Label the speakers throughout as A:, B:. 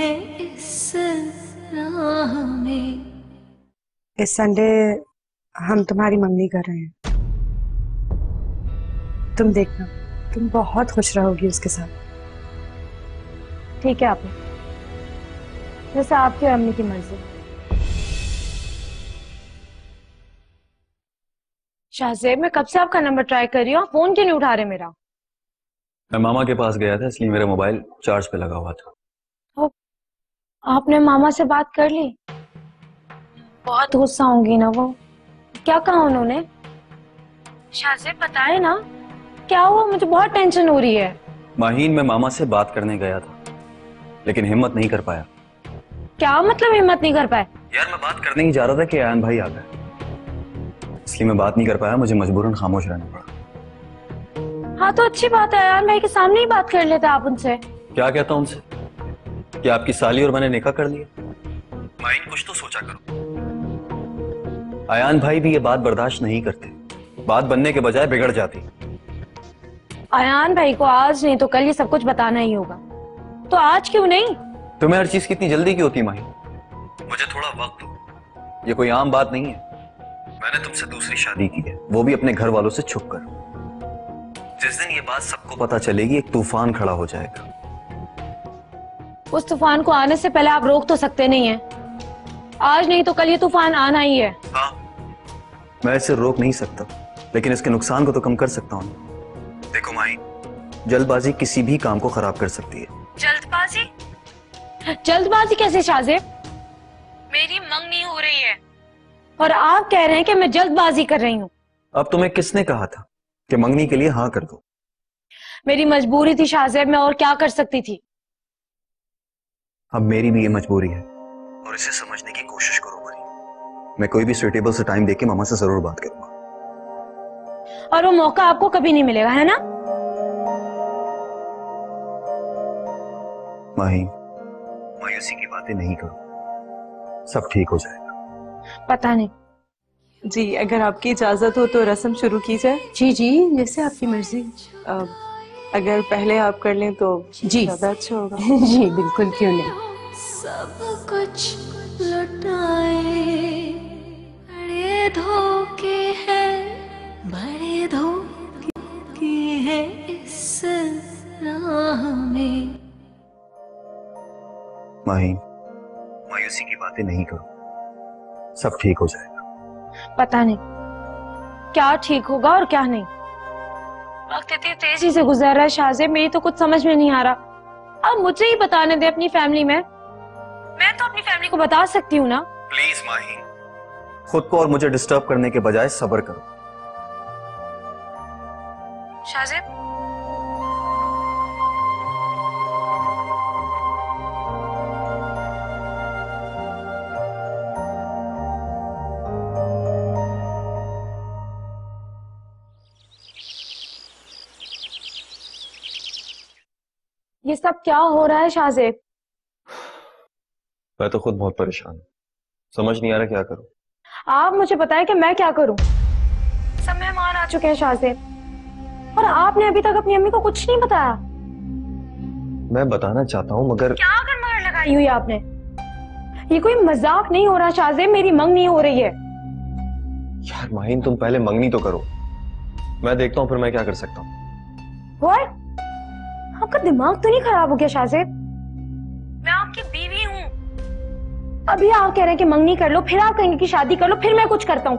A: है इस राह में।
B: इस संडे हम तुम्हारी मंगनी कर रहे हैं। तुम देखना, तुम बहुत खुश रहोगी उसके साथ।
C: ठीक है आपने, जैसे आपकी और अम्मी की मर्जी। शाहजेब, मैं कब से आपका नंबर ट्राई कर रही हूँ, आप फोन क्यों नहीं उठा रहे मेरा?
D: मैं मामा के पास गया था, इसलिए मेरा मोबाइल चार्ज पे लगा हुआ था।
C: आपने मामा से बात कर ली? बहुत गुस्सा होंगी ना वो। क्या कहा उन्होंने? शाहजेब बताए ना, क्या हुआ? मुझे बहुत टेंशन हो रही है।
D: माहीन, मैं मामा से बात करने गया था, लेकिन हिम्मत नहीं कर पाया।
C: क्या मतलब हिम्मत नहीं कर पाए?
D: यार, मैं बात करने ही जा रहा था कि आयान भाई आ गए, इसलिए मैं बात नहीं कर पाया। मुझे मजबूरन खामोश रहना पड़ा।
C: हाँ तो अच्छी बात है, आयान भाई के सामने ही बात कर लेते आप उनसे।
D: क्या कहता हूं उनसे कि आपकी साली और मैंने निकाह कर लिया? माहीन, कुछ तो सोचा करो। आयान भाई भी ये बात बर्दाश्त नहीं करते, बात बनने के बजाय बिगड़ जाती।
C: आयान भाई को आज नहीं तो कल ये सब कुछ बताना ही होगा, तो आज क्यों नहीं?
D: तुम्हें हर चीज की इतनी जल्दी क्यों होती माही? मुझे थोड़ा वक्त दो, ये कोई आम बात नहीं है। मैंने तुमसे दूसरी शादी की है, वो भी अपने घर वालों से छुप कर। जिस दिन ये बात सबको पता चलेगी, एक तूफान खड़ा हो जाएगा।
C: उस तूफान को आने से पहले आप रोक तो सकते नहीं हैं। आज नहीं तो कल ये तूफान आना ही है।
D: हाँ, मैं इसे रोक नहीं सकता, लेकिन इसके नुकसान को तो कम कर सकता हूँ। देखो माही, जल्दबाजी किसी भी काम को खराब कर सकती है।
C: जल्दबाजी? जल्दबाजी कैसे शाहजेब? मेरी मंगनी हो रही है और आप कह रहे हैं कि मैं जल्दबाजी कर रही हूँ।
D: अब तुम्हें किसने कहा था कि मंगनी के लिए हाँ कर दो?
C: मेरी मजबूरी थी शाहजेब, मैं और क्या कर सकती थी।
D: अब मेरी भी ये मजबूरी है और इसे समझने की कोशिश करो भाई। मैं कोई भी सुइटेबल से टाइम देके मामा से जरूर बात करूंगा,
C: और वो मौका आपको कभी नहीं मिलेगा, है ना?
D: माही, मायूसी की बातें नहीं करो, सब ठीक हो जाएगा।
C: पता नहीं।
E: जी, अगर आपकी इजाजत हो तो रस्म शुरू की जाए।
B: जी जी, जैसे आपकी मर्जी।
E: अगर पहले आप कर लें तो
B: जी
E: ज्यादा अच्छा होगा।
B: जी बिल्कुल, क्यों नहीं।
A: सब कुछ लुटाए, बड़े धोखे हैं, बड़े धोखे हैं इस राह में।
D: माही, मायूसी की बातें नहीं करो, सब ठीक हो जाएगा।
C: पता नहीं क्या ठीक होगा और क्या नहीं। वक्त इतनी तेजी से गुजर रहा है शाहजेब, मेरी तो कुछ समझ में नहीं आ रहा। अब मुझे ही बताने दे अपनी फैमिली में। मैं तो अपनी फैमिली को बता सकती हूँ ना।
D: प्लीज माही, खुद को और मुझे डिस्टर्ब करने के बजाय सब्र करो।
C: शाहजेब, ये सब क्या हो रहा है शाहजेब?
D: मैं तो खुद बहुत परेशान हूँ, समझ नहीं आ रहा क्या करूं।
C: आप मुझे बताएं कि मैं क्या करूं। सब मेहमान आ चुके हैं शाहजेब, और आपने अभी तक अपनी अम्मी को कुछ नहीं बताया।
D: मैं बताना चाहता हूँ मगर
C: क्या अगर मगर लगाई हुई आपने? ये कोई मजाक नहीं हो रहा शाहजेब, मेरी मंगनी हो रही है।
D: यार माहीन, तुम पहले मंगनी तो करो, मैं देखता हूँ फिर मैं क्या कर सकता हूँ।
C: What? आपका दिमाग तो नहीं खराब हो गया शाहजेब? मैं आपकी बीवी हूँ। अभी आप कह रहे हैं कि मंगनी कर लो, फिर आप कहेंगे कि शादी कर लो, फिर मैं कुछ करता हूँ।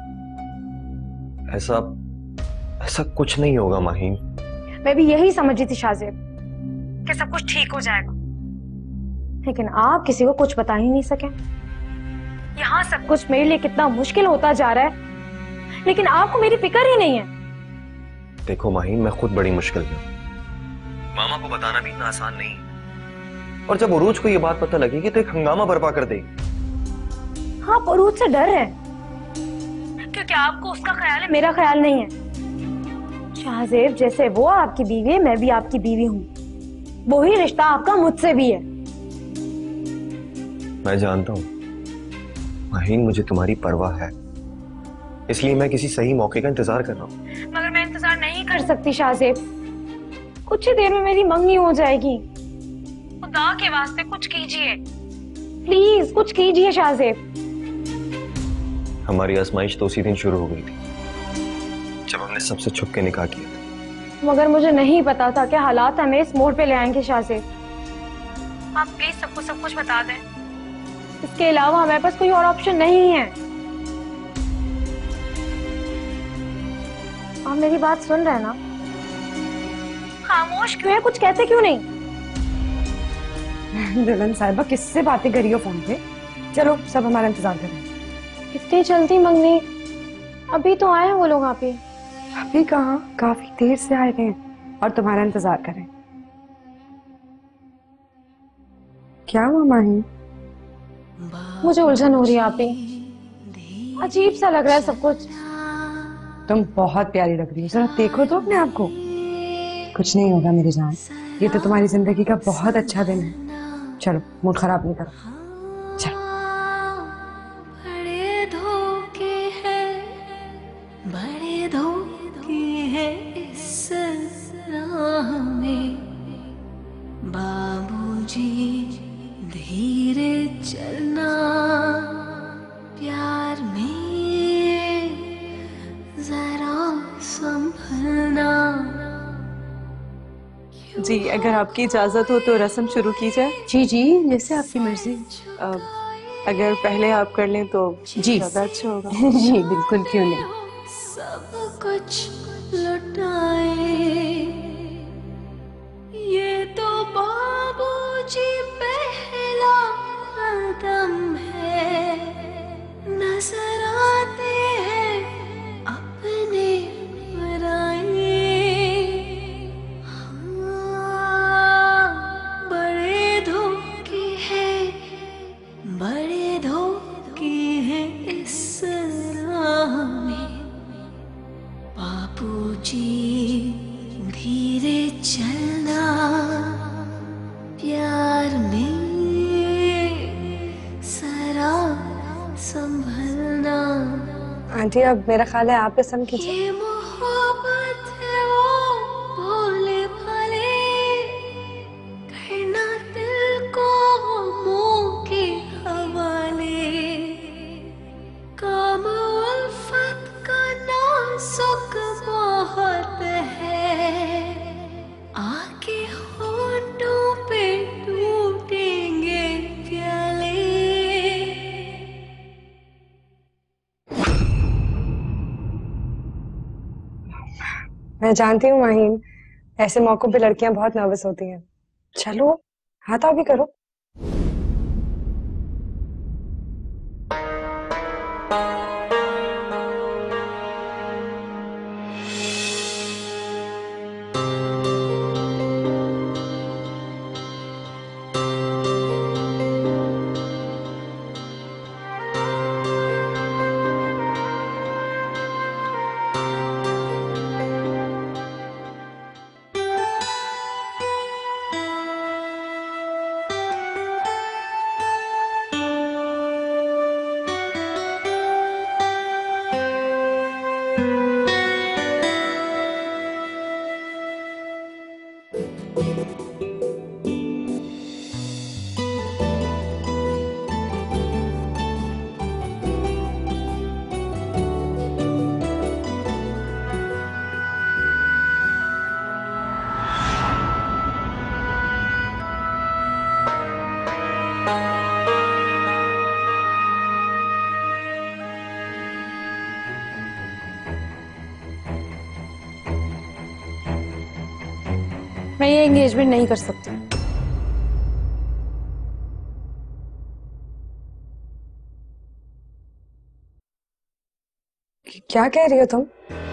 D: ऐसा कुछ नहीं होगा माहीन।
C: मैं भी यही समझ रही थी शाहजेब कि सब कुछ ठीक हो जाएगा, लेकिन आप किसी को कुछ बता ही नहीं सके। यहाँ सब कुछ मेरे लिए कितना मुश्किल होता जा रहा है, लेकिन आपको मेरी फिक्र ही नहीं है।
D: देखो माहीन, मैं खुद बड़ी मुश्किल में हूं। मामा को बताना भी इतना आसान नहीं, और जब उरूज को ये बात पता लगेगी तो एक हंगामा बर्पा कर देगी।
C: हाँ, उरूज से डर है क्योंकि आपको उसका ख्याल है, मेरा ख्याल नहीं है। शाहजेब, जैसे वो आपकी बीवी है, मैं भी आपकी बीवी हूँ। वही रिश्ता आपका मुझसे भी है।
D: मैं जानता हूँ माहीन, मुझे तुम्हारी परवाह है, इसलिए मैं किसी सही मौके का इंतजार कर रहा हूँ।
C: मगर मैं इंतजार नहीं कर सकती शाहजेब, कुछ ही देर में मेरी मंगनी हो जाएगी। वो खुदा के वास्ते कुछ कीजिए, प्लीज कुछ कीजिए शाहजेब।
D: हमारी आजमाइश तो उसी दिन शुरू हो गई थी जब हमने सबसे छुप के निकाह किया था।
C: मगर मुझे नहीं पता था कि हालात हमें इस मोड़ पे ले आएंगे शाहजेब। आप प्लीज सबको सब कुछ बता दें, इसके अलावा हमारे पास कोई और ऑप्शन नहीं है। आप मेरी बात सुन रहे हैं ना? खामोश क्यों है, कुछ कहते क्यों नहीं?
B: दुल्हन साहिबा किससे बातें करी हो फोन पे? चलो सब हमारा इंतजार करें।
C: इतनी जल्दी मंगनी? अभी तो आए हैं वो लोग। आप ही
B: अभी कहाँ, काफी देर से आए थे और तुम्हारा इंतजार करें। क्या हुआ माही?
C: मुझे उलझन हो रही है। आप ही अजीब सा लग रहा है सब कुछ।
B: तुम बहुत प्यारी लग रही हो, जरा देखो तो अपने आप को। कुछ नहीं होगा मेरी जान, ये तो तुम्हारी जिंदगी का बहुत अच्छा दिन है। चलो मूड खराब नहीं करो, चलो।
A: बड़े धोखे हैं, बड़े धोखे हैं इस राह में। बाबूजी धीरे चलना, प्यार में जरा संभलना।
E: जी, अगर आपकी इजाजत हो तो रस्म शुरू की जाए।
B: जी जी, जैसे आपकी मर्जी।
E: अगर पहले आप कर लें तो
B: जी
E: ज्यादा अच्छा होगा।
B: जी बिल्कुल, क्यों नहीं।
A: सब कुछ लुटाए, ये तो बाबूजी पहला कदम है। नजर आते हैं अपने पराए। हाँ, बड़े धोखे हैं, बड़े धोखे हैं इस राह में। बाबूजी धीरे चलना, प्यार में जरा संभलना।
B: आंटी अब मेरा ख्याल है आप रस्म कीजिए।
A: ये मोहब्बत है वो भोले भाले, करना दिल को मुंह के हवाले। काम उल्फत का नाजुक बहुत है, आके होठों पे टूटेंगे प्याले।
B: मैं जानती हूँ माहीन, ऐसे मौकों पे लड़कियां बहुत नर्वस होती हैं। चलो हाथ आगे करो।
C: मैं ये एंगेजमेंट नहीं कर सकती।
B: क्या कह रही हो तुम?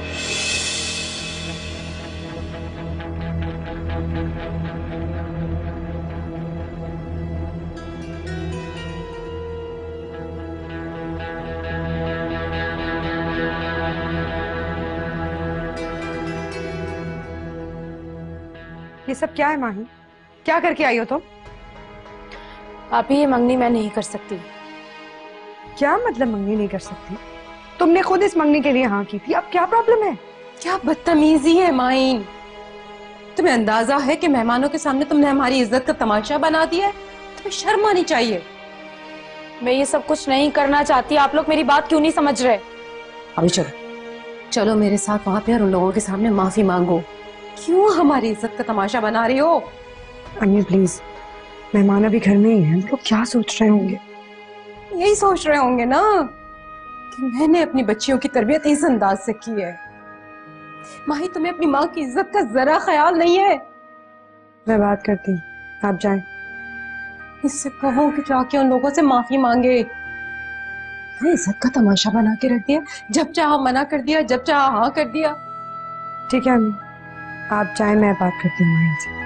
B: ये सब क्या है माही? क्या करके आई हो तुम?
C: आप ही ये मंगनी मैं नहीं कर सकती।
B: क्या मतलब मंगनी नहीं कर सकती? तुमने खुद इस मंगनी के लिए हाँ की थी, अब क्या प्रॉब्लम है?
C: क्या बदतमीजी है माइन।
B: तुम्हें अंदाजा है कि मेहमानों के सामने तुमने हमारी इज्जत का तमाशा बना दिया है? तुम्हें शर्म आनी चाहिए।
C: मैं ये सब कुछ नहीं करना चाहती, आप लोग मेरी बात क्यों नहीं समझ रहे?
B: अभी चलो चलो मेरे साथ वहां पे और उन लोगों के सामने माफी मांगो। क्यों हमारी इज्जत का तमाशा बना रही हो?
E: अम्मी प्लीज, मेहमान अभी घर में ही हैं, वो लोग क्या सोच रहे होंगे?
B: यही सोच रहे होंगे ना कि मैंने अपनी बच्चियों की तरबियत इस अंदाज से की है। माही, तुम्हें अपनी माँ की इज्जत का जरा ख्याल नहीं है?
E: मैं बात करती हूँ, आप जाएं।
B: इससे कहो कि जाके उन लोगों से माफी मांगे। हाँ, इज्जत का तमाशा बना के रख दिया, जब चाहा मना कर दिया, जब चाहा हाँ कर दिया।
E: ठीक है अम्मी, आप जाएं, मैं बात करती हूँ माही से।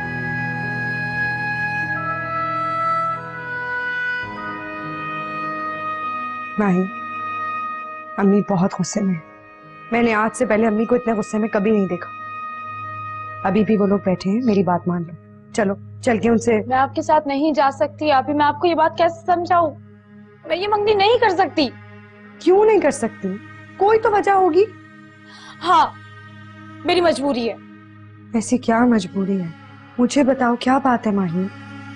E: माही, अम्मी बहुत गुस्से में है। मैंने आज से पहले अम्मी को इतने गुस्से में कभी नहीं देखा। अभी भी वो लोग बैठे हैं, मेरी बात मान लो। चलो चल के उनसे।
C: मैं आपके साथ नहीं जा सकती अभी। मैं आपको ये बात कैसे समझाऊं? मैं ये मंगनी नहीं कर सकती।
E: क्यों नहीं कर सकती? कोई तो वजह होगी।
C: हाँ, मेरी मजबूरी है।
E: ऐसी क्या मजबूरी है? मुझे बताओ, क्या बात है माही?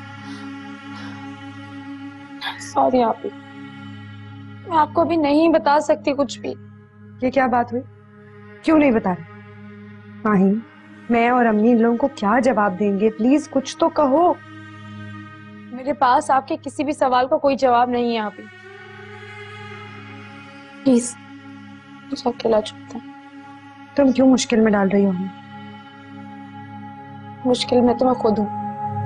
C: सॉरी आप, मैं आपको अभी नहीं बता सकती कुछ भी।
E: ये क्या बात हुई? क्यों नहीं बता रहे? माही, मैं और अम्मी इन लोगों को क्या जवाब देंगे? प्लीज कुछ तो कहो।
C: मेरे पास आपके किसी भी सवाल का कोई जवाब नहीं है अभी। प्लीज मुझे अकेला छोड़।
E: तुम क्यों मुश्किल में डाल रही हो हमें?
C: मुश्किल में तो मैं खुद हूँ।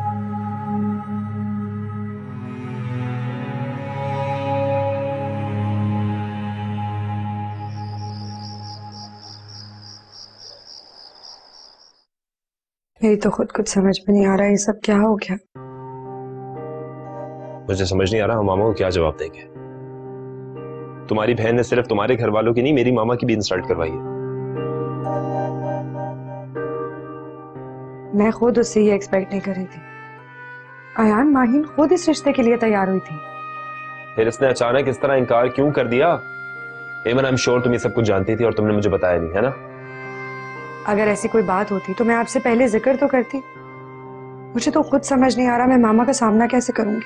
E: मेरी तो खुद कुछ समझ में नहीं आ रहा, ये सब क्या हो गया?
F: मुझे समझ नहीं आ रहा हम मामा को क्या जवाब देंगे। तुम्हारी बहन ने सिर्फ तुम्हारे घर वालों की नहीं, मेरी मामा की भी इंसल्ट करवाई है।
E: मैं खुद उससे ये एक्सपेक्ट नहीं कर रही थी। अयान, माहिन खुद इस रिश्ते के लिए तैयार हुई थी,
F: फिर इसने अचानक इस तरह इनकार क्यों कर दिया? एमन, आई एम श्योर तुम ये सब कुछ जानती थी और तुमने मुझे बताया नहीं, है ना?
E: अगर ऐसी कोई बात होती तो मैं आपसे पहले जिक्र तो करती। मुझे तो खुद समझ नहीं आ रहा मैं मामा का सामना कैसे करूंगी।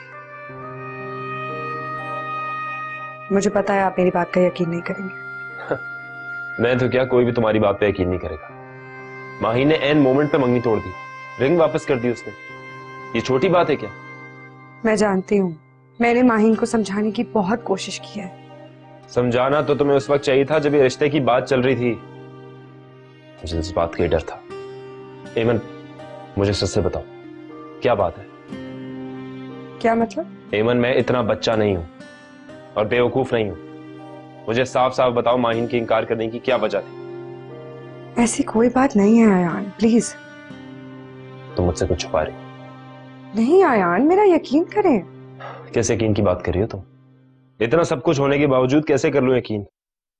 E: मुझे पता है आप मेरी बात का यकीन नहीं करेंगे।
F: मैं तो क्या, कोई भी तुम्हारी बात पे यकीन नहीं करेगा। माही ने एन मोमेंट पे मंगनी तोड़ दी, रिंग वापस कर दी उसने। ये छोटी बात है क्या?
E: मैं जानती हूँ, मैंने माहिन को समझाने की बहुत कोशिश की है।
F: समझाना तो तुम्हें उस वक्त चाहिए था जब ये रिश्ते की बात चल रही थी। मुझे इस बात का डर था। एमन, मुझे सच से बताओ, क्या बात है?
E: क्या मतलब?
F: एमन, मैं इतना बच्चा नहीं हूं और बेवकूफ नहीं हूं। मुझे साफ साफ बताओ, माहिन की इनकार करने की क्या वजह थी?
E: ऐसी कोई बात नहीं है आयान, प्लीज।
F: तुम मुझसे कुछ छुपा रही?
E: नहीं आयान, मेरा यकीन करें।
F: कैसे यकीन की बात कर रही हो तुम? इतना सब कुछ होने के बावजूद कैसे कर लूं यकीन?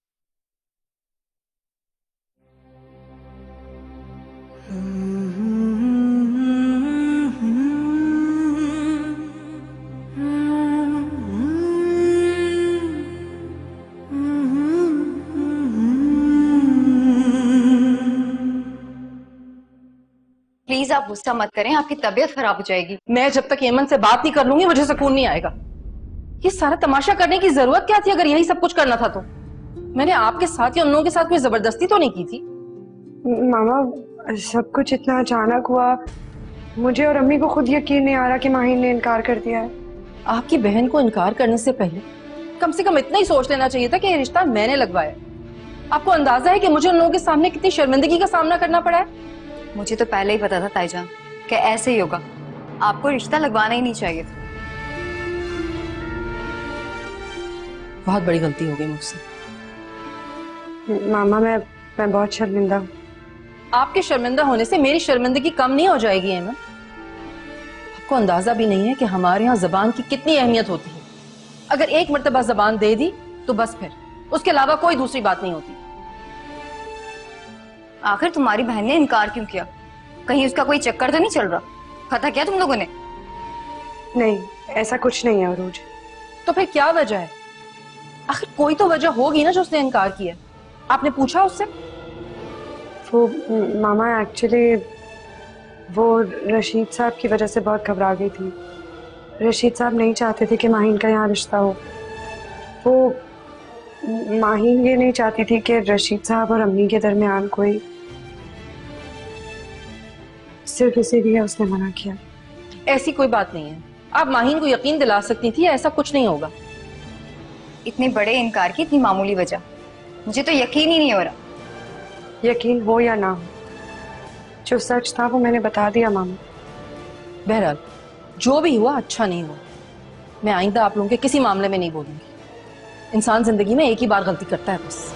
A: प्लीज आप गुस्सा मत करें, आपकी तबीयत खराब हो जाएगी।
G: मैं जब तक हेमंत से बात नहीं कर लूंगी मुझे सुकून नहीं आएगा। ये सारा तमाशा करने की जरूरत क्या थी? अगर यही सब कुछ करना था तो मैंने आपके साथ या उन लोगों के साथ कोई जबरदस्ती तो नहीं की थी।
E: मामा, सब कुछ इतना अचानक हुआ, मुझे और अम्मी को खुद यकीन नहीं आ रहा कि माहिन ने इनकार कर दिया है।
G: आपकी बहन को इनकार करने से पहले कम से कम इतना ही सोच लेना चाहिए था कि ये रिश्ता मैंने लगवाया। आपको अंदाजा है कि मुझे उन लोगों के सामने कितनी शर्मिंदगी का सामना करना पड़ा है?
A: मुझे तो पहले ही पता था ताईजान कि ऐसे ही होगा। आपको रिश्ता लगवाना ही नहीं चाहिए था।
G: बहुत बड़ी गलती हो गई मुझसे।
E: मामा, मैं बहुत शर्मिंदा हूँ।
G: आपके शर्मिंदा होने से मेरी शर्मिंदगी कम नहीं हो जाएगी हेमंत। आपको अंदाजा भी नहीं है कि हमारे यहाँ जबान की कितनी अहमियत होती है। अगर एक मर्तबा जबान दे दी तो बस फिर उसके अलावा कोई दूसरी बात नहीं होती।
A: आखिर तुम्हारी बहन ने इनकार क्यों किया? कहीं उसका कोई चक्कर तो नहीं चल रहा? पता क्या तुम लोगों ने?
E: नहीं, ऐसा कुछ नहीं है अरूज।
G: तो फिर क्या वजह है? आखिर कोई तो वजह होगी ना जो उसने इनकार किया। आपने पूछा उससे?
E: वो मामा, एक्चुअली वो रशीद साहब की वजह से बहुत घबरा गई थी। रशीद साहब नहीं चाहते थे कि माहीन का यहाँ रिश्ता हो। वो माहीन ये नहीं चाहती थी कि रशीद साहब और अम्मी के दरमियान कोई, सिर्फ इसीलिए उसने मना किया।
G: ऐसी कोई बात नहीं है, आप माहीन को यकीन दिला सकती थी ऐसा कुछ नहीं होगा।
A: इतने बड़े इनकार की इतनी मामूली वजह, मुझे तो यकीन ही नहीं हो रहा।
E: यकीन हो या ना हो, जो सच था वो मैंने बता दिया मामा।
G: बहरहाल जो भी हुआ अच्छा नहीं हुआ। मैं आइंदा आप लोगों के किसी मामले में नहीं बोलूंगी। इंसान जिंदगी में एक ही बार गलती करता है बस।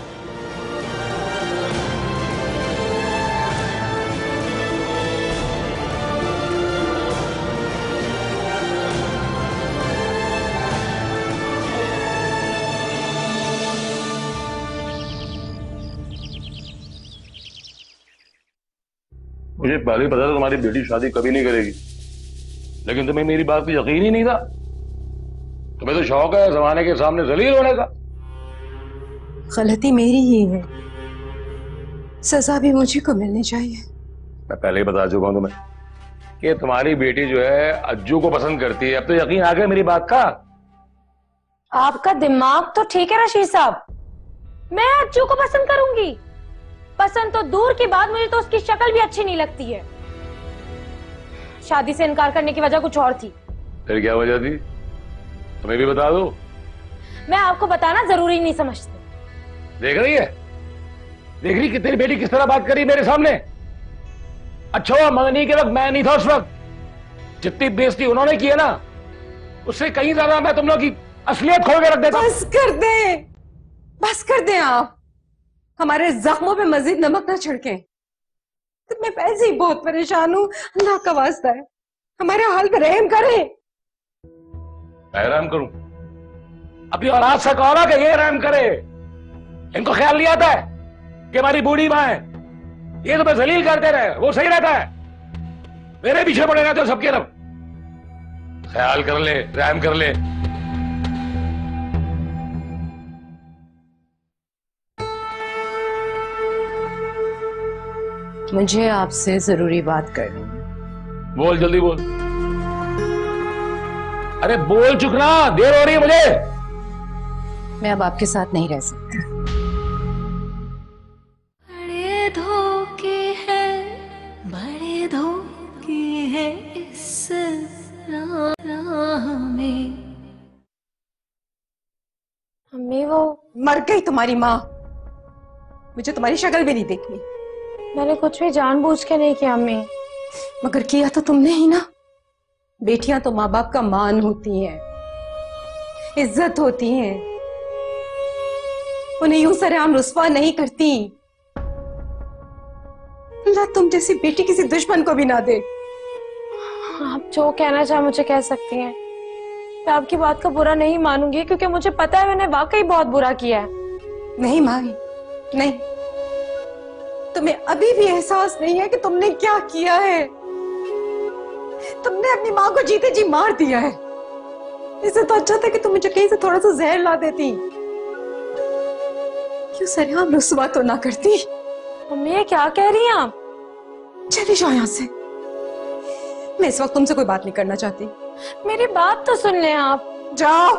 H: मुझे पहले ही पता था तुम्हारी बेटी शादी कभी नहीं करेगी, लेकिन तुम्हें मेरी बात पे यकीन ही नहीं था। तुम्हें तो शौक है जमाने के सामने जलील होने का।
B: गलती मेरी ही है, सजा भी मुझे को मिलनी चाहिए।
H: मैं पहले ही बता चुका हूं तुम्हें कि तुम्हारी बेटी जो है अज्जू को पसंद करती है। अब तो यकीन आ गया मेरी बात का।
C: आपका दिमाग तो ठीक है रशीद साहब, मैं अज्जू को पसंद करूंगी? पसंद तो दूर की बात, मुझे तो उसकी शक्ल भी अच्छी नहीं लगती है। शादी से इनकार करने की वजह कुछ और थी।
H: फिर क्या वजह थी, तुम्हें भी बता दो?
C: मैं आपको बताना जरूरी नहीं समझती।
H: देख रही है, देख रही कि तेरी बेटी किस तरह बात करी मेरे सामने। अच्छा हुआ मंगनी के वक्त मैं नहीं था उस वक्त। जितनी बेइज्जती उन्होंने की है ना, उससे कहीं ज्यादा मैं तुम लोग की असलियत खोल के रख देता।
B: बस कर दे, बस कर दे, आप हमारे जख्मों पे मजीद नमक ना छिड़कें। तो मैं वैसे ही बहुत परेशान हूँ, अल्लाह का वास्ता है हमारे हाल पे रहम करे।
H: मैं रहम करूं? अपनी औलाद से कहो ना कि ये रहम करे। इनको ख्याल नहीं आता है कि हमारी बूढ़ी माँ है, ये तो मैं जलील करते रहे, वो सही रहता है। मेरे पीछे पड़े रहते हो सबके रब। ख्याल कर ले, रहम कर ले।
G: मुझे आपसे जरूरी बात करनी है।
H: बोल, जल्दी बोल। अरे बोल, चुकना, देर हो रही है मुझे।
G: मैं अब आपके साथ नहीं रह सकती।
I: बड़े धोखे हैं, बड़े धोखे हैं इस राह में।
C: अम्मी वो
B: मर गई तुम्हारी माँ, मुझे तुम्हारी शक्ल भी नहीं देखनी।
C: मैंने कुछ भी जानबूझ के नहीं किया अम्मी।
B: मगर किया तो तुमने ही ना। बेटियां तो माँ बाप का मान होती हैं, इज्जत होती हैं, उन्हें यूं सरेआम रुस्वा नहीं करती। अल्लाह तुम जैसी बेटी किसी दुश्मन को भी ना दे।
C: आप जो कहना चाहे मुझे कह सकती हैं। मैं आपकी बात का बुरा नहीं मानूंगी, क्योंकि मुझे पता है मैंने वाकई बहुत बुरा किया है।
B: नहीं माही, नहीं, तुम्हें अभी भी एहसास नहीं है कि तुमने क्या किया है। तुमने अपनी माँ को जीते जी मार दिया है। इससे तो अच्छा था कि तुम मुझे कहीं से थोड़ा सा जहर ला देती, क्यों सरेआम रुस्वा तो ना करती।
C: मम्मी ये क्या कह रही हैं आप?
B: चली जाओ यहाँ से, मैं इस वक्त तुमसे कोई बात नहीं करना चाहती।
C: मेरी बात तो सुन लें आप।
B: जाओ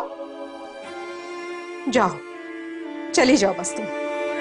B: जाओ, चली जाओ बस तुम।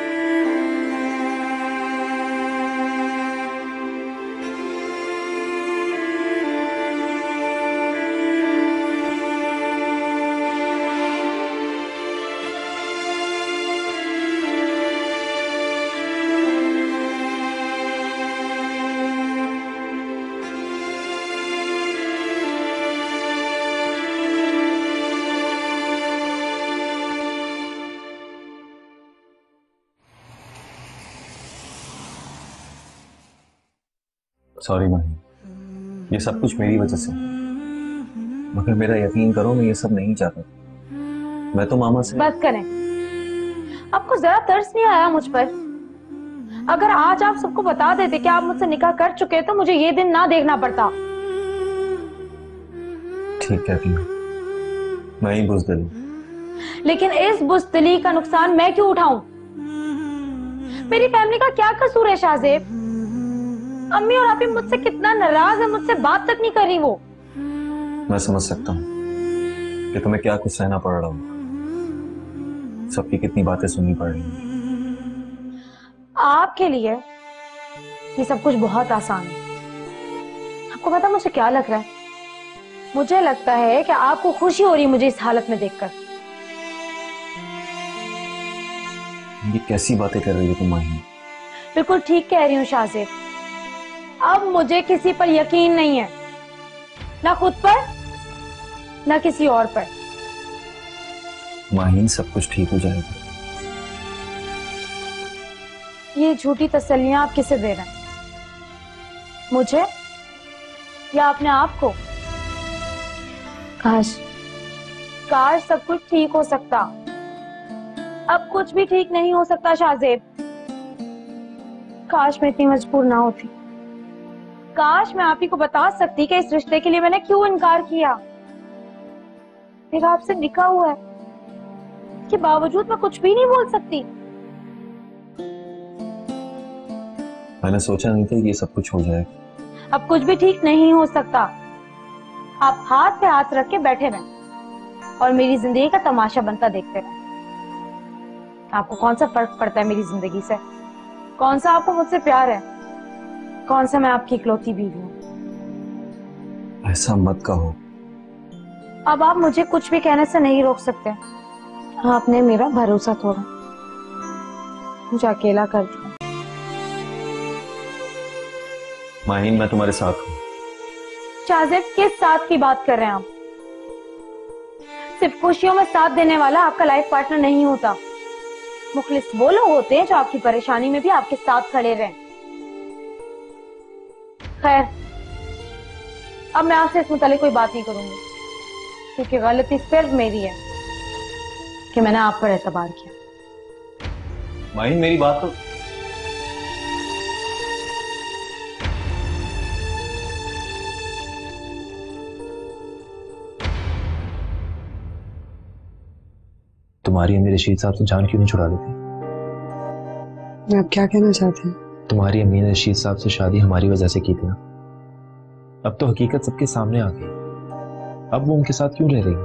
D: सॉरी माही, ये सब कुछ मेरी वजह से, मगर मेरा यकीन करो मैं ये सब नहीं चाहता। मैं तो मामा से।
C: बस करें, आपको जरा तरस नहीं आया मुझ पर? अगर आज आप सबको बता देते कि आप मुझसे निकाह कर चुके तो मुझे ये दिन ना देखना पड़ता।
D: ठीक कहती हूँ, मैं ही बुज़दिल हूं।
C: लेकिन इस बुज़दिली का नुकसान मैं क्यों उठाऊं? मेरी फैमिली का क्या कसूर है शाहजेब? अम्मी और आप ही मुझसे कितना नाराज है, मुझसे बात तक नहीं कर रही वो।
D: मैं समझ सकता हूँ कि तुम्हें क्या कुछ सहना पड़ रहा हो, सबकी कितनी बातें सुननी पड़ रही हैं।
C: आपके लिए ये सब कुछ बहुत आसान है। आपको पता मुझे क्या लग रहा है? मुझे लगता है कि आपको खुशी हो रही है मुझे इस हालत में देखकर।
D: ये कैसी बातें कर रही हो तुम माही?
C: बिल्कुल ठीक कह रही हूँ शाहजेब। अब मुझे किसी पर यकीन नहीं है, ना खुद पर ना किसी और पर।
D: माहीन, सब कुछ ठीक हो जाएगा।
C: ये झूठी तसल्लियां आप किसे दे रहे हैं? मुझे या अपने आप को? काश सब कुछ ठीक हो सकता। अब कुछ भी ठीक नहीं हो सकता शाहजेब। काश मैं इतनी मजबूर ना होती। काश मैं आप ही को बता सकती कि इस रिश्ते के लिए मैंने क्यों इनकार किया। मेरा आपसे निकाह हुआ है, इसके बावजूद मैं कुछ भी नहीं बोल सकती।
D: मैंने सोचा नहीं था कि ये सब कुछ हो जाएगा।
C: अब कुछ भी ठीक नहीं हो सकता। आप हाथ पे हाथ रख के बैठे रहें और मेरी जिंदगी का तमाशा बनता देखते रहें। आपको कौन सा फर्क पड़ता है मेरी जिंदगी से? कौन सा आपको मुझसे प्यार है? कौन सा मैं आपकी इकलौती बीवी हूँ?
D: ऐसा मत कहो।
C: अब आप मुझे कुछ भी कहने से नहीं रोक सकते। आपने मेरा भरोसा तोड़ा, मुझे अकेला कर दिया।
D: माहीन, मैं तुम्हारे साथ हूँ।
C: शाहजेब, किस साथ की बात कर रहे हैं आप? सिर्फ खुशियों में साथ देने वाला आपका लाइफ पार्टनर नहीं होता। मुखलिस वो लोग होते हैं जो आपकी परेशानी में भी आपके साथ खड़े रहें। खैर, अब मैं आपसे इस मुतालिक कोई बात नहीं करूंगी, क्योंकि गलती सिर्फ मेरी है कि मैंने आप पर एतबार किया।
D: माहीन, मेरी बात तो। तुम्हारी अम्मी रशीद साहब से जान क्यों नहीं छुड़ा लेती?
E: आप क्या कहना चाहते हैं?
F: तुम्हारी अम्मी ने रशीद साहब से शादी हमारी वजह से की थी ना। अब तो हकीकत सबके सामने आ गई। अब वो उनके साथ क्यों रह रही है?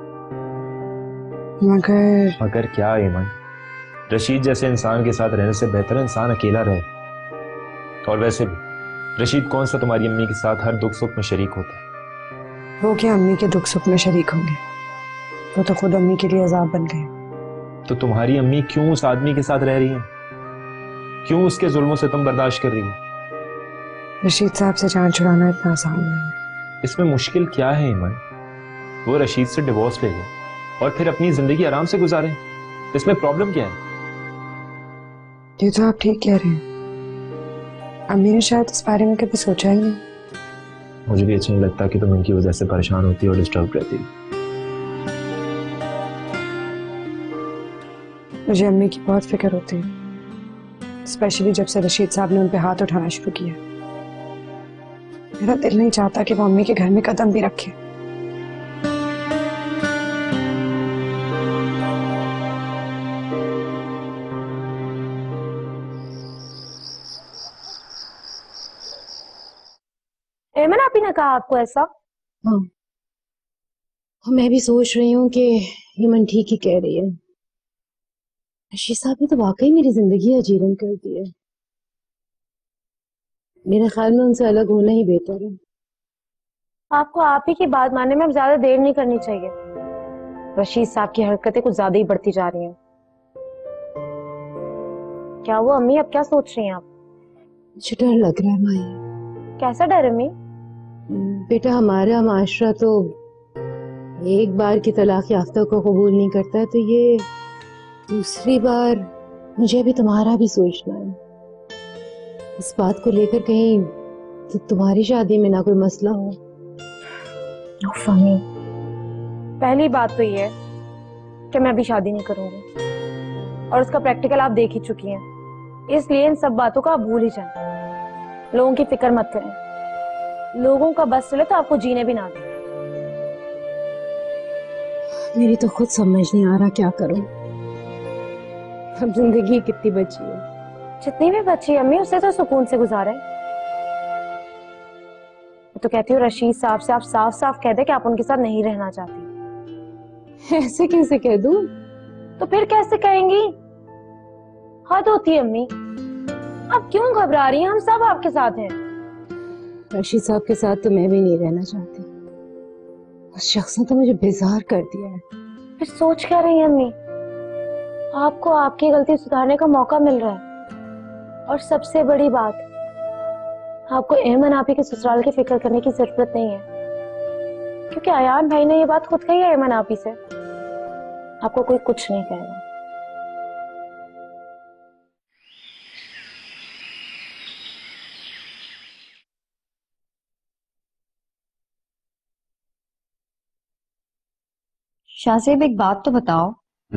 F: मगर क्या ईमान? रशीद जैसे इंसान के साथ रहने से बेहतर है इंसान अकेला रहे। और वैसे भी रशीद कौन सा तुम्हारी अम्मी के साथ हर दुख सुख में शरीक होता है?
E: वो क्या अम्मी के दुख सुख में शरीक होंगे? वो तो खुद अम्मी के लिए अजाब बन गए।
F: तो तुम्हारी अम्मी क्यों उस आदमी के साथ रह रही है? क्यों उसके जुल्मों से तुम बर्दाश्त कर रही हो?
E: रशीद साहब से जान छुड़ाना इतना आसान नहीं है।
F: इसमें मुश्किल क्या है ईमान? वो रशीद से डिवोर्स ले गए और फिर अपनी जिंदगी आराम से गुजारे। इसमें प्रॉब्लम क्या है?
E: ये तो आप ठीक कह रहे हैं। अम्मी ने शायद इस बारे में कभी सोचा ही नहीं।
F: मुझे भी अच्छा नहीं लगता कि तुम उनकी वजह से परेशान होती और डिस्टर्ब रहती।
E: मुझे अम्मी की बहुत फिक्र होती है, स्पेशली जब से रशीद साहब ने उन पे हाथ उठाना शुरू किया। मेरा दिल नहीं चाहता कि वो अम्मी के घर में कदम भी रखे।
C: एमन, आप ही ने कहा आपको ऐसा?
J: हाँ, मैं भी सोच रही हूँ कि ईमन ठीक ही कह रही है। रशीद साहब ने तो वाकई मेरी जिंदगी अजीरन कर दी है। मेरे ख्याल में उनसे अलग होना ही बेहतर है।
C: आपको आप ही की बात मानने में अब ज्यादा देर नहीं करनी चाहिए। रशीद साहब की हरकतें कुछ ज्यादा ही बढ़ती जा रही हैं। क्या वो अम्मी अब क्या सोच रही हैं आप?
J: मुझे डर लग रहा है माई।
C: कैसा डर अम्मी?
J: बेटा, हमारा माशरा तो एक बार की तलाक याफ्ता को कबूल नहीं करता, तो ये दूसरी बार मुझे अभी तुम्हारा भी सोचना है। इस बात को लेकर कहीं तो तुम्हारी शादी में ना कोई मसला हो।
C: पहली बात तो ये है कि मैं अभी शादी नहीं करूंगी और उसका प्रैक्टिकल आप देख ही चुकी हैं। इसलिए इन सब बातों का आप भूल ही जाएं। लोगों की फिक्र मत करें। लोगों का बस चले तो आपको जीने भी ना दें।
J: मेरी तो खुद समझ नहीं आ रहा क्या करूं। अब जिंदगी कितनी बची है?
C: जितनी भी बची अम्मी उसे तो सुकून से गुजारे। तो कहती हूँ रशीद साहब से आप साफ साफ कह दे कि आप उनके साथ नहीं रहना चाहती।
J: ऐसे कैसे कह दूं?
C: तो फिर कैसे कहेंगी? हद होती है अम्मी, आप क्यों घबरा रही हैं? हम सब आपके साथ हैं।
J: रशीद साहब के साथ तो मैं भी नहीं रहना चाहती। उस शख्स ने तो मुझे बेजार कर दिया है।
C: फिर सोच क्या रही हैं अम्मी? आपको आपकी गलती सुधारने का मौका मिल रहा है। और सबसे बड़ी बात, आपको एमन आपी के ससुराल की फिक्र करने की जरूरत नहीं है, क्योंकि अयान भाई ने ये बात खुद कही है एमन आपी से। आपको कोई कुछ नहीं कहेगा।
A: शाहजेब एक बात तो बताओ,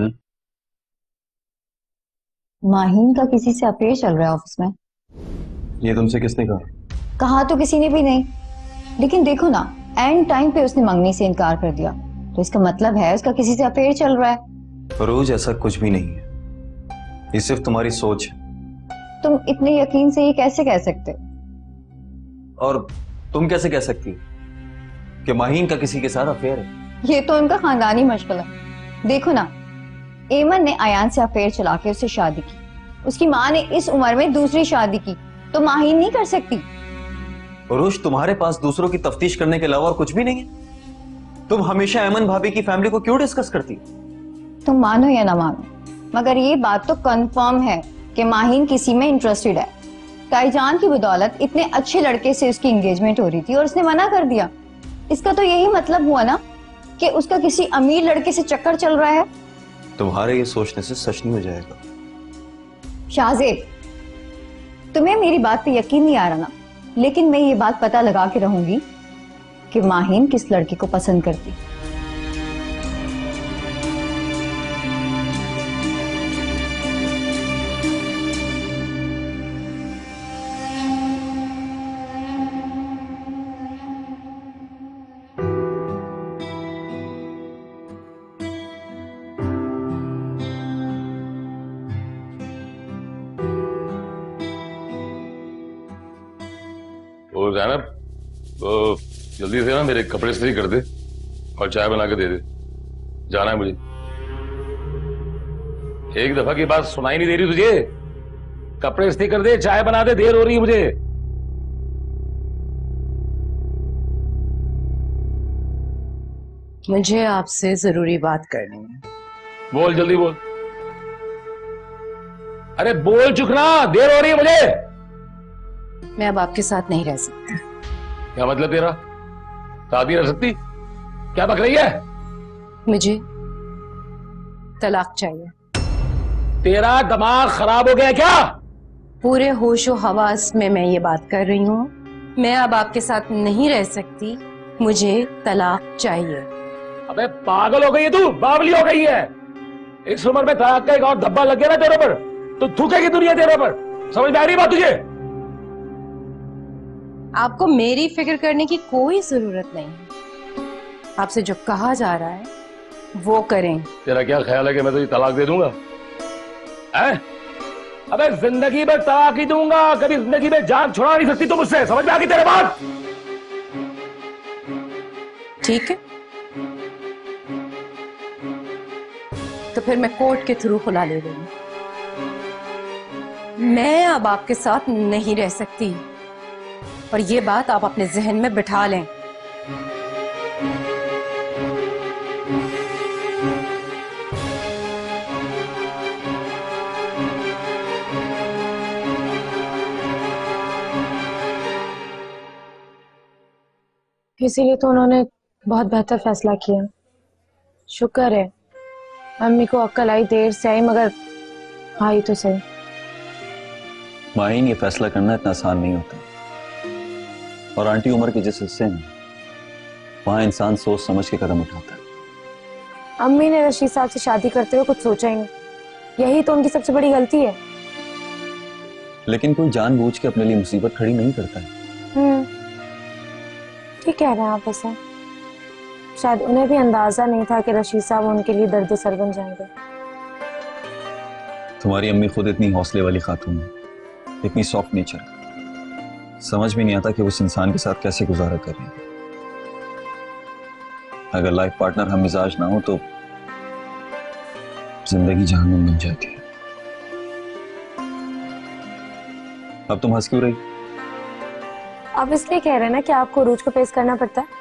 A: माहीन का किसी से अफेयर चल रहा है ऑफिस में?
D: ये तुमसे किसने कहा?
A: कहा तो किसी ने भी नहीं, लेकिन देखो ना, एंड टाइम पे उसने मंगनी से इनकार कर दिया, तो इसका मतलब है उसका किसी से अफेयर चल रहा है।
D: रोज ऐसा कुछ भी नहीं है, ये सिर्फ तुम्हारी सोच है।
A: तुम इतने यकीन से ये कैसे कह सकते?
D: और तुम कैसे कह सकती कि माहीन का किसी के साथ अफेयर है?
A: ये तो उनका खानदानी मशगला है। देखो ना, एमन ने अयान से अफेयर चला के उससे शादी की, उसकी माँ ने इस उम्र में दूसरी शादी की, तो माहीन नहीं कर सकती।
D: रोज तुम्हारे पास दूसरों की तफ्तीश करने के अलावा और कुछ भी नहीं है? तुम हमेशा अमन भाभी की फैमिली को क्यों डिस्कस करती?
A: तुम मानो या ना मानो, मगर ये बात तो कंफर्म है कि माहीन किसी में इंटरेस्टेड है। ताईजान की बदौलत इतने अच्छे लड़के से उसकी एंगेजमेंट हो रही थी और उसने मना कर दिया। इसका तो यही मतलब हुआ ना कि उसका किसी अमीर लड़के से चक्कर चल रहा है।
D: तुम्हारे ये सोचने से सच नहीं हो जाएगा।
A: शाहजेब, तुम्हें मेरी बात पे यकीन नहीं आ रहा ना, लेकिन मैं ये बात पता लगा के रहूंगी कि माहीन किस लड़के को पसंद करती।
H: और ज़ैनब, तो जल्दी से ना मेरे कपड़े इस्त्री कर दे और चाय बना के दे दे, जाना है मुझे। एक दफा की बात सुनाई नहीं दे रही तुझे? कपड़े इस्त्री कर दे, चाय बना दे, देर हो रही है मुझे।
J: मुझे आपसे जरूरी बात करनी है।
H: बोल, जल्दी बोल। अरे बोल चुकना, देर हो रही है मुझे।
J: मैं अब आपके साथ नहीं रह सकती।
H: क्या मतलब तेरा? साथ नहीं रह सकती? क्या बक रही है?
J: मुझे तलाक चाहिए।
H: तेरा दिमाग खराब हो गया क्या?
J: पूरे होशो हवास में मैं ये बात कर रही हूँ। मैं अब आपके साथ नहीं रह सकती, मुझे तलाक चाहिए।
H: अबे पागल हो गई है तू, बावली हो गई है। इस उम्र में तलाक का एक और धब्बा लग गया ना तेरे पर, तो थूकेगी दुनिया तेरे पर। समझ में आ रही बात तुझे?
J: आपको मेरी फिक्र करने की कोई जरूरत नहीं है। आपसे जो कहा जा रहा है वो करें।
H: तेरा क्या ख्याल है कि मैं तुझे तलाक दे दूंगा? हैं? अबे जिंदगी में तलाक ही दूंगा, कभी जिंदगी में जान छुड़ा नहीं सकती तू मुझसे। समझ में आ गई तेरे बात?
J: ठीक है, तो फिर मैं कोर्ट के थ्रू खुला ले लूंगी। मैं अब आपके साथ नहीं रह सकती, और ये बात आप अपने जहन में बिठा लें।
C: इसीलिए तो उन्होंने बहुत बेहतर फैसला किया। शुक्र है अम्मी को अक्ल आई, देर से आई मगर आई तो सही।
D: माहीन, ये फैसला करना इतना आसान नहीं होता, और आंटी उम्र के जिस हिस्से में वहां इंसान सोच समझ के कदम उठाता है।
C: अम्मी ने रशीद साहब से शादी करते हुए कुछ सोचा ही नहीं, यही तो उनकी सबसे बड़ी गलती है।
D: लेकिन कोई जानबूझ के अपने लिए मुसीबत खड़ी नहीं करता है।
C: ठीक कह रहे हैं आप। ऐसा शायद उन्हें भी अंदाजा नहीं था कि रशीद साहब उनके लिए दर्द सर बन जाएंगे।
D: तुम्हारी अम्मी खुद इतनी हौसले वाली खातून है, इतनी सॉफ्ट नेचर, समझ भी नहीं आता कि उस इंसान के साथ कैसे गुजारा कर रही है। अगर लाइफ पार्टनर हम मिजाज ना हो तो जिंदगी जहन्नुम बन जाती है। अब तुम हंस क्यों रही?
C: आप इसलिए कह रहे हैं ना कि आपको रोज को फेस करना पड़ता है।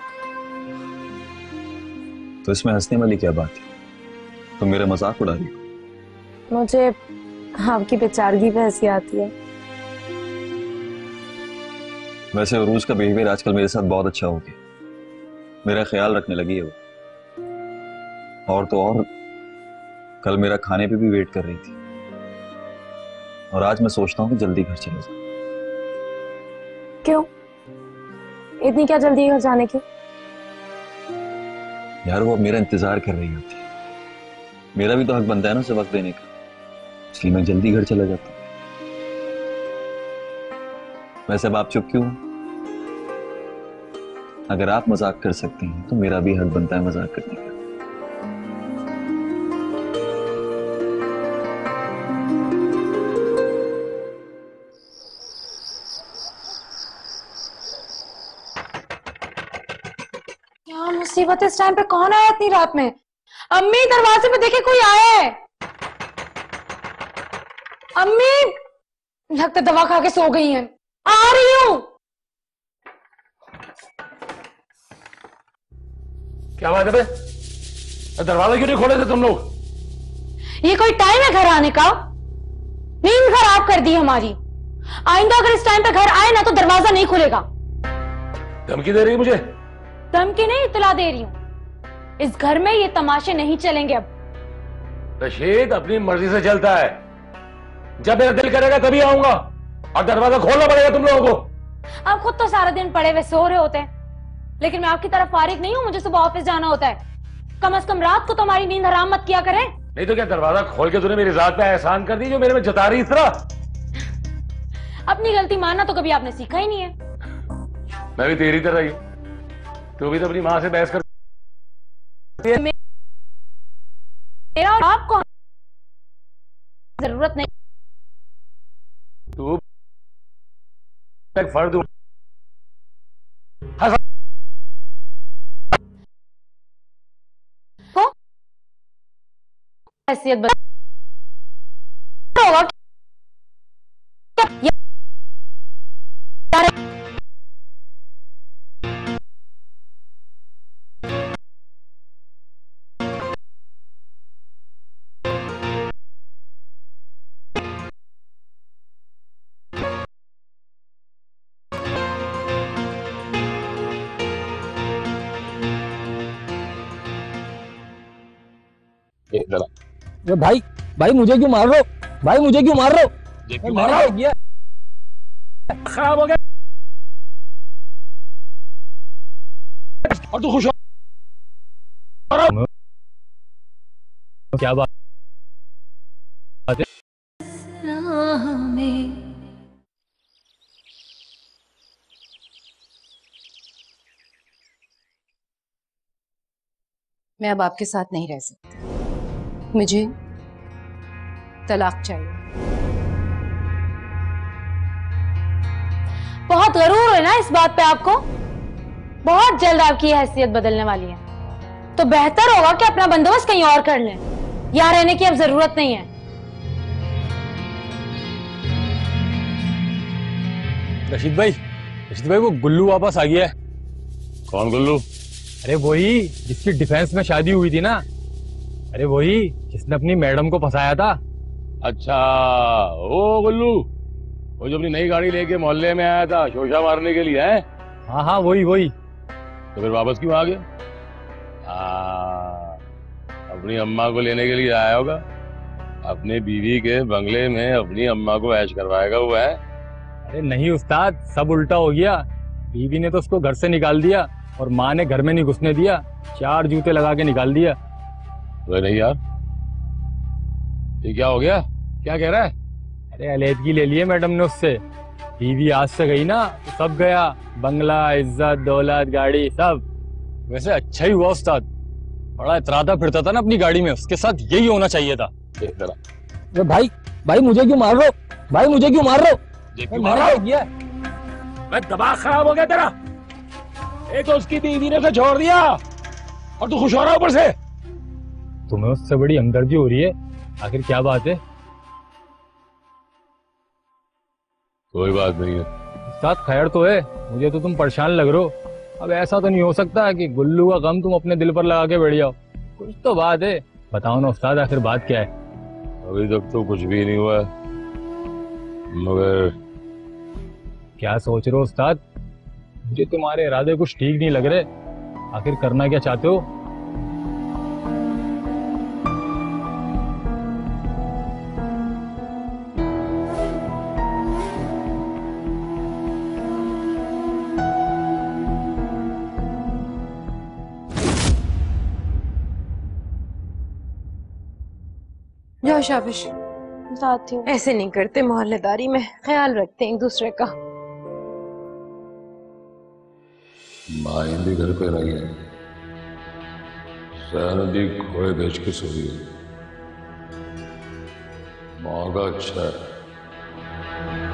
D: तो इसमें हंसने वाली क्या बात है? तुम मेरा मजाक उड़ा रही हो।
C: मुझे आपकी बेचारगी पे हंसी आती है।
D: वैसे उरूज का बिहेवियर आजकल मेरे साथ बहुत अच्छा हो गया, मेरा ख्याल रखने लगी है वो। और तो और कल मेरा खाने पे भी वेट कर रही थी। और आज मैं सोचता हूँ कि जल्दी घर चले जाऊं।
C: क्यों? इतनी क्या जल्दी घर जाने की?
D: यार वो अब मेरा इंतजार कर रही होती है। मेरा भी तो हक बनता है ना उसे वक्त देने का, इसलिए मैं जल्दी घर चला जाता हूँ। वैसे अब आप चुप क्यों? अगर आप मजाक कर सकती हैं तो मेरा भी हक बनता है मजाक करने का।
C: क्या मुसीबत है, इस टाइम पे कौन आया इतनी रात में? अम्मी दरवाजे पे देखे कोई आया है। अम्मी लगता दवा खा के सो गई हैं। आ रही हूं।
H: क्या बात है बे? दरवाजा क्यों नहीं खोले थे तुम लोग?
C: ये कोई टाइम है घर आने का? नींद खराब कर दी हमारी। आइंदा अगर इस टाइम पे घर आए ना तो दरवाजा नहीं खुलेगा।
H: धमकी दे रही है मुझे?
C: धमकी नहीं, इत्तला दे रही हूं। इस घर में ये तमाशे नहीं चलेंगे अब।
H: रशीद अपनी मर्जी से चलता है, जब मेरा दिल करेगा तभी आऊंगा, और दरवाजा खोलना पड़ेगा तुम लोगों को।
C: आप खुद तो सारा दिन पड़े हुए सो रहे होते हैं, लेकिन मैं आपकी तरफ फारिग नहीं हूं। मुझे सुबह ऑफिस जाना होता है। कम से कम रात को तो हमारी नींद हराम मत किया करें।
H: नहीं तो क्या दरवाजा खोल के तूने मेरी जात पे एहसान कर दी जो मेरे में जता रही इस तरह?
C: अपनी गलती मानना तो कभी आपने सीखा ही नहीं है।
H: मैं भी तेरी तरह ही, तू भी तो अपनी माँ से बहस कर।
C: मेरा और आपको जरूरत नहीं।
H: तू एक फर्द हूं।
C: हैसियत होगा
K: भाई भाई मुझे क्यों मार रहे हो? भाई मुझे क्यों मार रहे हो? मैंने किया
H: खराब हो गया और तू खुश हो?
K: क्या बात है?
G: मैं अब आपके साथ नहीं रह सकती। मुझे तलाक चाहिए।
C: बहुत गरूर है ना इस बात पे आपको। बहुत जल्द आपकी हैसियत बदलने वाली है, तो बेहतर होगा कि अपना बंदोबस्त कहीं और कर लें। यहाँ रहने की अब जरूरत नहीं है।
K: रशीद भाई वो गुल्लू वापस आ गया है।
H: कौन गुल्लू?
K: अरे वही जिसकी डिफेंस में शादी हुई थी ना। अरे वही जिसने अपनी मैडम को फंसाया था।
H: अच्छा ओ गुल्लू, वो जो अपनी नई गाड़ी लेके मोहल्ले में आया था शोशा मारने के लिए है?
K: हाँ वही।
H: तो फिर वापस क्यों आ गया? अपनी अम्मा को लेने के लिए आया होगा। अपने बीवी के बंगले में अपनी अम्मा को ऐश करवाएगा वो है।
K: अरे नहीं उस्ताद, सब उल्टा हो गया। बीवी ने तो उसको घर से निकाल दिया और माँ ने घर में नहीं घुसने दिया। 4 जूते लगा के निकाल दिया।
H: तो नहीं यार, ये क्या हो गया? क्या कह रहा है?
K: अरे अलहदगी ले लिए मैडम ने उससे। बीवी आज से गई ना तो सब गया, बंगला, इज्जत, दौलत, गाड़ी सब। वैसे अच्छा ही हुआ उस्ताद, बड़ा इतराता फिरता था ना अपनी गाड़ी में, उसके साथ यही होना चाहिए था।
H: अरे
K: भाई मुझे क्यों मार रहे हो? भाई मुझे क्यों मार रहे हो?
H: मैंने क्या किया? मैं दिमाग खराब हो गया तेरा। एक तो उसकी दीदी ने उसे छोड़ दिया और तू खुश हो रहा है ऊपर से।
K: तुम्हें उससे बड़ी हमदर्दी हो रही है, आखिर क्या बात है?
H: कोई बात नहीं है।
K: साथ खैर तो है, मुझे तो तुम परेशान लग रहे हो। अब ऐसा तो नहीं हो सकता कि गुल्लू का गम तुम अपने दिल पर लगा के बैठ जाओ। कुछ तो बात है, बताओ ना उस्ताद, आखिर बात क्या है?
H: अभी तक तो कुछ भी नहीं हुआ, मगर
K: क्या सोच रहे हो उस्ताद? मुझे तुम्हारे इरादे कुछ ठीक नहीं लग रहे। आखिर करना क्या चाहते हो?
B: जाओ शाबाश।
C: जाती हूँ।
B: ऐसे नहीं करते मोहल्लेदारी में, ख्याल रखते हैं एक दूसरे का।
H: माहिन भी घर पे नहीं है, सहन भी घोड़े बेच के सोई है। मौका अच्छा है।